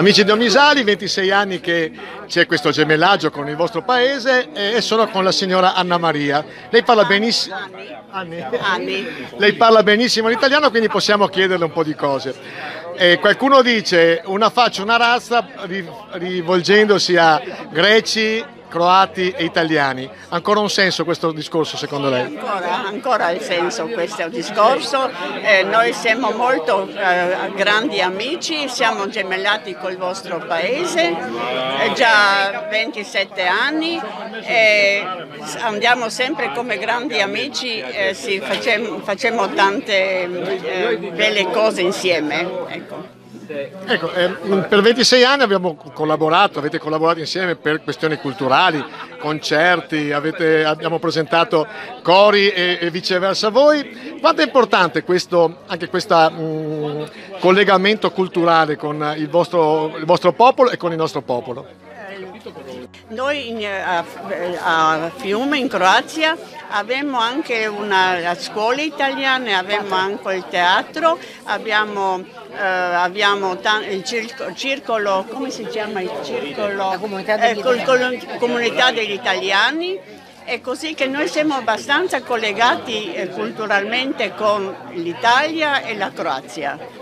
Amici di Omisali, 26 anni che c'è questo gemellaggio con il vostro paese e sono con la signora Anna Maria. Lei parla benissimo. Anni. Lei parla benissimo l'italiano, quindi possiamo chiederle un po' di cose. Qualcuno dice una faccia, una razza, rivolgendosi a greci, croati e italiani. Ancora un senso questo discorso secondo lei? Ancora ha il senso questo discorso. Noi siamo molto grandi amici, siamo gemellati col vostro paese, già 27 anni, e andiamo sempre come grandi amici, facciamo tante belle cose insieme. Ecco, per 26 anni avete collaborato insieme per questioni culturali, concerti, abbiamo presentato cori e viceversa voi. Quanto è importante questo collegamento culturale con il vostro popolo e con il nostro popolo? Noi a Fiume, in Croazia, abbiamo anche una scuola italiana, abbiamo anche il teatro, abbiamo il circolo, come si chiama il circolo? La comunità degli italiani. È così che noi siamo abbastanza collegati culturalmente con l'Italia e la Croazia.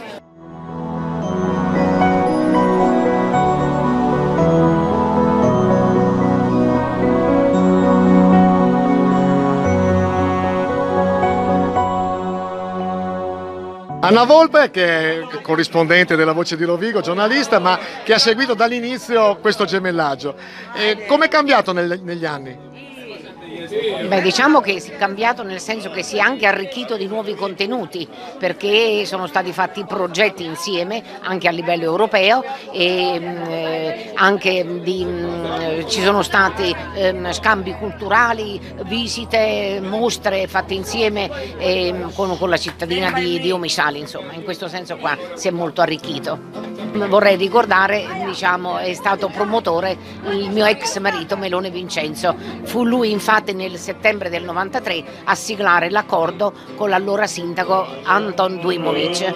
Anna Volpe, che è corrispondente della Voce di Rovigo, giornalista, ma che ha seguito dall'inizio questo gemellaggio. Come è cambiato negli anni? Beh, diciamo che è cambiato nel senso che si è anche arricchito di nuovi contenuti, perché sono stati fatti progetti insieme anche a livello europeo e ci sono stati scambi culturali, visite, mostre fatte insieme con la cittadina di Omisali, insomma, in questo senso qua si è molto arricchito. Vorrei ricordare, diciamo, è stato promotore il mio ex marito Melone Vincenzo, fu lui infatti nel settembre del 93 a siglare l'accordo con l'allora sindaco Anton Dujmovic.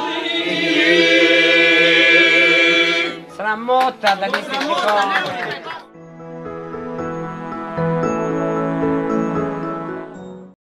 Motta da queste cose.